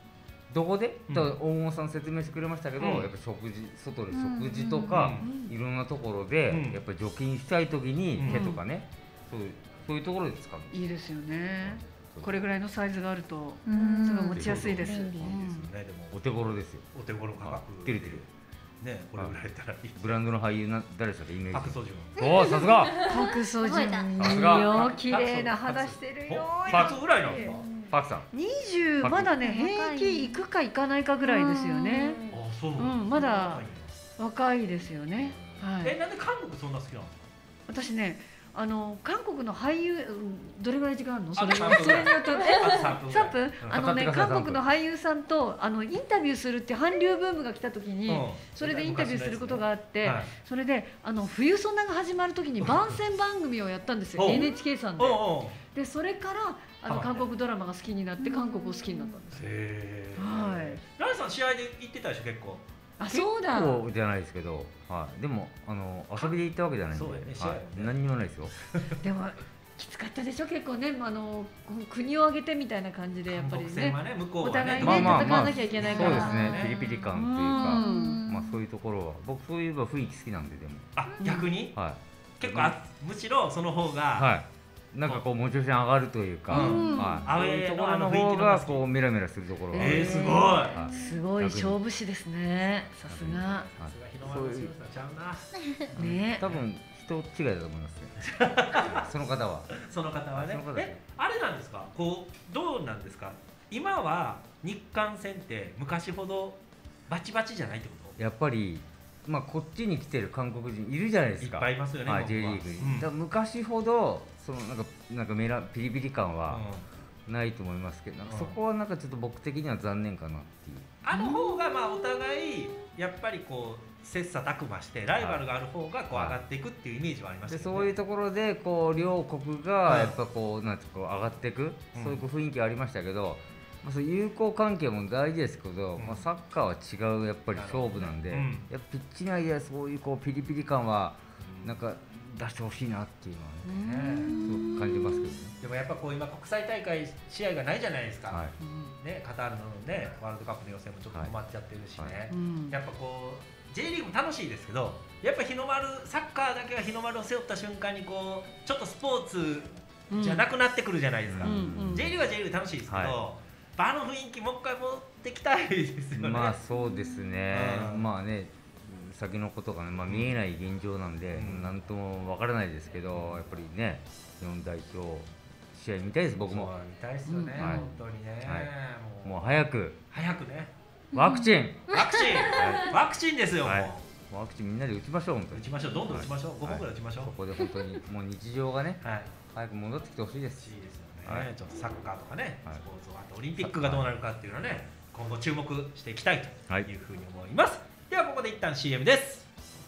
どこで、 うんだから大門さん説明してくれましたけど、 うんやっぱ食事外で食事とか、いろんなところで、 うんやっぱり除菌したい時に、 うん手とかね、そういうそういうところで使う。 いいですよね。 そうこれぐらいのサイズがあるとうんすごい持ちやすいです。 便利いいですよねでもお手頃ですよ。 お手頃価格あてるてるねこれぐらいやったらいいブランドの俳優な誰でしたっけイメージ。 パクソジュンおおさすが。 パクソジュンさすがいいよ綺麗な肌してるよ。 パクソぐらいなんですかパクさん。 にじゅうまだね平気いくかいかないかぐらいですよね。 あそううんまだ若いですよね。はい。 えなんで韓国そんな好きなんですか私ねあの韓国の俳優うんどれぐらい時間あるの？それあさんぷんそれによってえあとさんぷんぐらいさんぷんあのねかかってください韓国の俳優さんとあのインタビューするって韓流ブームが来た時に、 うんそれでインタビューすることがあって、 はいそれであの冬ソナが始まる時に番宣番組をやったんですよおうエヌエイチケー さんで。 おうおうでそれからあのはい韓国ドラマが好きになって韓国を好きになったんですよ。 へーはいランさん試合で行ってたでしょ結構あそうだ。 そうじゃないですけど、はい。でもあの遊びで行ったわけじゃないんで、 そうだよね試合ははねい。何にもないですよ。 でもきつかったでしょ結構ねあの国を挙げてみたいな感じでやっぱりね韓国戦はね向こうはねお互いねまあまあまあ戦わなきゃいけないから。 そうですね。ピリピリ感っていうか、 うんまあそういうところは僕そういう雰囲気好きなんででも、 あ逆にはい。 結構あむしろその方がはい。なんかこうモチベーション上がるというか、 うんはい。 アウェーそういうところののあの雰囲方が気の方が好きこうメラメラするところが。 えーすごいはいすごい勝負師ですね。さすが。 はい日の丸の強さちゃうなね。 多分人違いだと思いますね。その方は。 その方はねその方はえあれなんですかこうどうなんですか今は日韓戦って昔ほどバチバチじゃないってこやっぱり。まあこっちに来てる韓国人いるじゃないですか。 といっぱいいますよねはい、 僕 J リはーグに。 うんだから昔ほどそのなんかなんかメラピリピリ感はないと思いますけど、なんかそこはなんかちょっと僕的には残念かなっていう。 あの方がまあお互いやっぱりこう切磋琢磨してライバルがある方がこう上がっていくっていうイメージはありましたけどねでそういうところでこう両国がやっぱこうなんていうかこう上がっていく、 うんそういう雰囲気はありましたけど、まあ、そういう友好関係も大事ですけど、 うんまあ、サッカーは違うやっぱり勝負なんで、 なるほどねやっぱピッチ内でそういうこうピリピリ感はなんか出してほしいなっていうのはね、すごく感じますけどね。 でもやっぱこう今国際大会試合がないじゃないですか、 はいね、カタールの、ね、ワールドカップの予選もちょっと止まっちゃってるしね、 はいうんやっぱこう J リーグも楽しいですけどやっぱ日の丸サッカーだけは日の丸を背負った瞬間にこうちょっとスポーツじゃなくなってくるじゃないですか、 うんうん J リーグは J リーグ楽しいですけど、 はあの雰囲気もう一回持ってきたいですよね。 まあそうですね、 うんまあね先のことがね、まあ、見えない現状なんで、 うんなんともわからないですけど、やっぱりね日本代表試合見たいです僕も。 そう見たいですよね、 うんはい本当にね、 はいもうもう早く早くねワクチン、 ワクチン、ワクチンですよ、 はいもワクチンみんなで打ちましょう本当に。 う打ちましょうどんどん打ちましょう、ごほんぐらい打ちましょう、 そこで本当にもう日常がねはい早く戻ってきてほしいです。 欲しいですよね、 はいちょっとサッカーとかね、 はいスポーツあとオリンピックがどうなるかっていうのはね今後注目していきたいとはいいうふうに思います、ではここで一旦 シーエム です。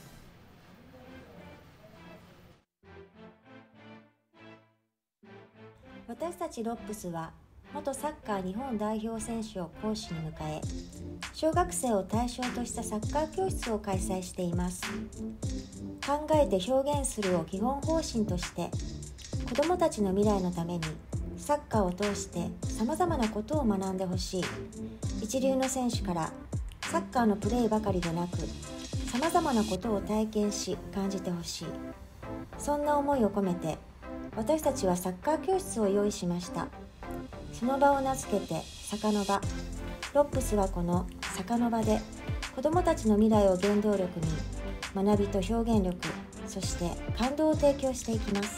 私たちロップスは元サッカー日本代表選手を講師に迎え、小学生を対象としたサッカー教室を開催しています。考えて表現するを基本方針として、子どもたちの未来のためにサッカーを通してさまざまなことを学んでほしい。一流の選手からサッカーのプレーばかりでなく、さまざまなことを体験し感じてほしい。そんな思いを込めて、私たちはサッカー教室を用意しました。その場を名付けて坂の場。ロップスはこの坂の場で子どもたちの未来を原動力に学びと表現力、そして感動を提供していきます。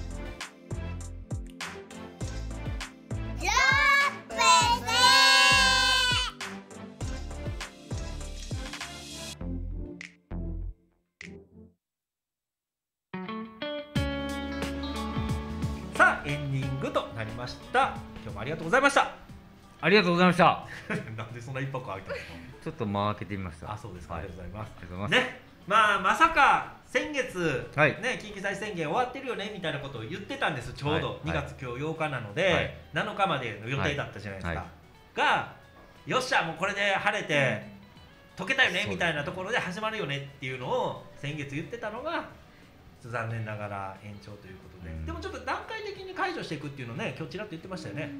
さあエンディングとなりました。今日もありがとうございましたありがとうございました。 なんでそんな一泊空いたんですか。 ちょっと間開けてみました。 あ、そうですか、 はいありがとうございます。 ありがとうございます。 ね、まあまさか先月、 はいね緊急事態宣言終わってるよねみたいなことを言ってたんです。ちょうどはいにがつ今日ようかなので、 はいなのかまでの予定だったじゃないですか。 はいはが、よっしゃもうこれで晴れて、解けたよねそうですみたいなところで始まるよねっていうのを先月言ってたのが残念ながら延長ということで、 うんでもちょっと段階的に解除していくっていうのね今日ちらっと言ってましたよね。 うん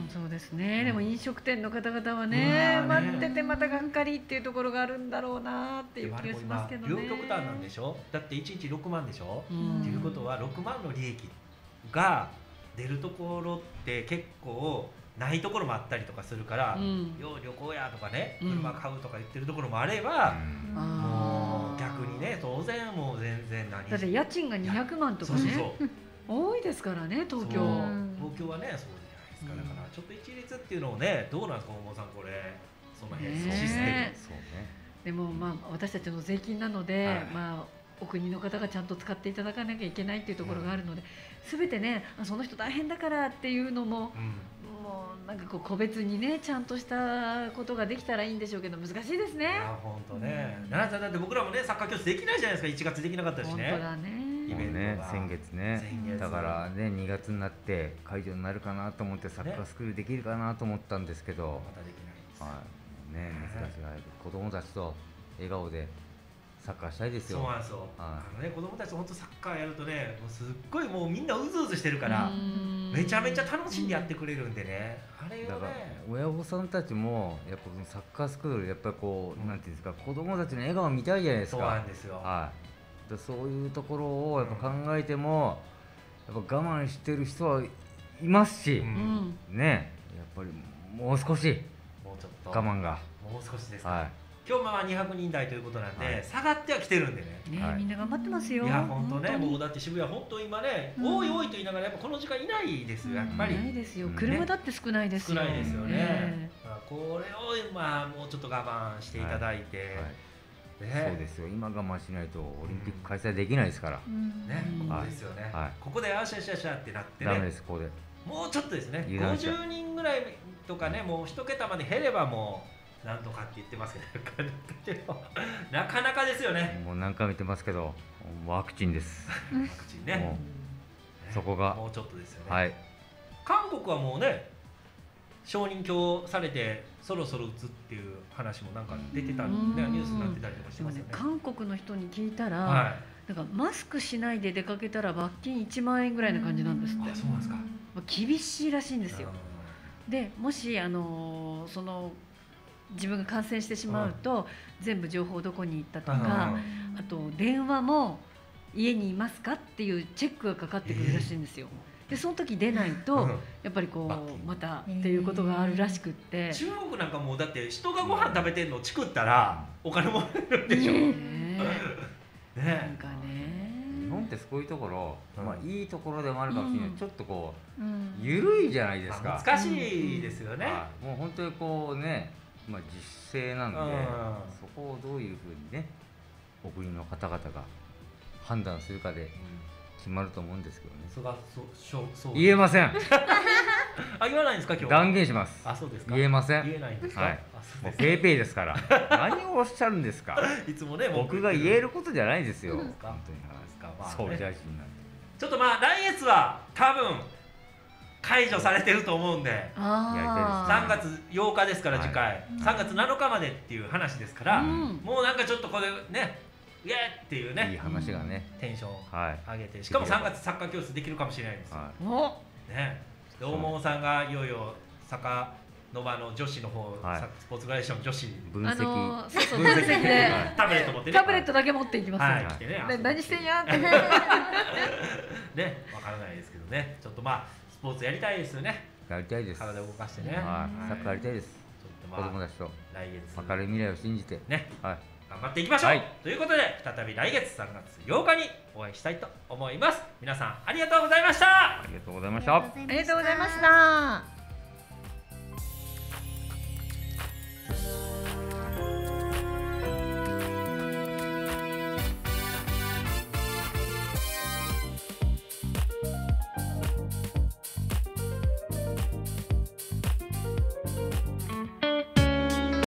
そうですね、でも飲食店の方々はね、 うん待っててまたがっかりっていうところがあるんだろうなっていう気がしますけどね。 両極端なんでしょ。だっていちにちろくまんでしょ、 うんっていうことはろくまんの利益が出るところって結構ないところもあったりとかするから、 うんよう旅行やとかね、 うん車買うとか言ってるところもあれば、 うんもう逆にね、当然もう全然何だって家賃がにひゃくまんとかそうそうねそう多いですからね東京。 そううん東京はねそうじゃないですか、だからちょっと一律っていうのをね、どうなんですか大門さん、これその辺、 ねシステム。 そうね。 でもまあ私たちの税金なので、 はいまあお国の方がちゃんと使っていただかなきゃいけないっていうところがあるので、すべてね、あその人大変だからっていうのも、 うんもうなんかこう個別にねちゃんとしたことができたらいいんでしょうけど難しいですね。 いや本当ね、奈々さんだって僕らもねサッカー教室できないじゃないですか。いちがつできなかったし本ね。 当だね。 イベントがね、先月ね先月だからねにがつになって会場になるかなと思ってサッカースクールできるかなと思ったんですけど、 またできないです。 はいね難しいはい子供たちと笑顔でサッカーしたいですよ。 そうなんですよ。 はいあのね子供たち本当サッカーやるとね、もうすっごいもうみんなうずうずしてるから、 うんめちゃめちゃ楽しんでやってくれるんでね。あれだからをね。 親御さんたちもやっぱこのサッカースクールやっぱりこう、 うんなんていうんですか子供たちの笑顔見たいじゃないですそうか。 なんですよ。 はい。だそういうところをやっぱ考えても、やっぱ我慢してる人はいますし、 うんうんねやっぱりもう少しもうちょっと我慢が、 もう少しですか。 は今日まあにひゃくにん台ということなんで、 はい下がってはきてるんでね。 ね、 はいみんな頑張ってますよ。 いや本当ね、 本もうだって渋谷本当今ね、 うん多い多いと言いながらやっぱこの時間いないですよやっぱり。 ないですよ。 うん車だって少ないですよ。 少ないですよねね。 まあこれをまあもうちょっと我慢していただいて、 はいねそうですよ今我慢しないとオリンピック開催できないですから、 うんね、 うんここですよね。 はいここであしゃしゃしゃってなってダメね、 ですここで。 もうちょっとですね。 油断しちゃうごじゅうにんぐらいとかね、もう一桁まで減ればもうなんとかって言ってますけど、なかなかですよね。 もう何回も言ってますけどワクチンです。 ワクチンね。 もねそこがもうちょっとですよね。 はい韓国はもうね承認供されてそろそろ打つっていう話もなんか出てたんで、ね、 うんニュースになってたりとかしてでもねますよね。 韓国の人に聞いたら、 はなんかマスクしないで出かけたら罰金いちまんえんぐらいな感じなんですって。 あそうなんですか。 まあ厳しいらしいんい。 ですよ。でもしあのーその自分が感染してしまうと、全部情報どこに行ったとか、あと電話も家にいますかっていうチェックがかかってくるらしいんですよ。でその時出ないと、 うんやっぱりこ罰金うまたっていうことがあるらしくって、 中国なんかもうだって人がご飯食べてんのをチクったらお金もらえるんでしょ。 ねねなんかね日本ってそういうところ、 うんまあいいところでもあるかもしれない、 うんちょっとこううん緩いじゃないですか。 まあ難しいですよね。 はいもう本当にこうね、まあ、実勢なんで、 うんそこをどういうふうにねお国の方々が判断するかで決まると思うんですけどね。 そがそうそうそう言えません。 あ言わないんですか今日。 断言します。 あそうですか。 言えません。 言えないんですか。 はいあそうもうですペイペイですから。何をおっしゃるんですか。 いつもね僕が言えることじゃないですよ。 そうですか本当にそうですかまあね総理大臣なんて。 ちょっとまあ来月は多分解除されてると思うんで。 あさんがつようかですからはい次回、さんがつなのかまでっていう話ですから、 うんもうなんかちょっとこれねイエーっていういいね話がね。 テンションはい。 上げて、しかもさんがつサッカー教室できるかもしれないんですよ、 はーおねで大門さんがいよいよサッカーの場の女子の方、 はいサスポーツグラデーション女子い。分あ析。 のーそうそう分析分析でタブレット持ってねタブレットだけ持っていきますよ、 はい来てねで何してんやってねわからないですけどね、ちょっとまあスポーツやりたいですよね、 やりたいです。 体を動かしてね、 はい。サッカーやりたいです。 ちょっと子供まあたちと来月明るい未来を信じて。 ねはい。 頑張っていきましょう、 はいということで再び来月さんがつようかにお会いしたいと思います。皆さんありがとうございました。 ありがとうございました。 ありがとうございました。